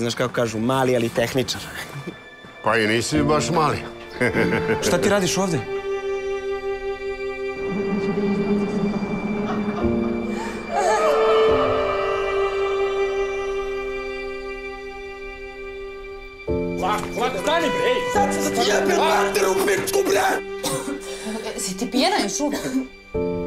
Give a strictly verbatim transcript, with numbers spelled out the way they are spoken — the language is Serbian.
znaš kako kažu, mali, ali tehničar. Pa i nisi baš mali. Šta ti radiš ovde? Lako, lako, stani bre, ej! Sad ću da ti jebem mater u pičku, bre! Si ti pijena još uvijek?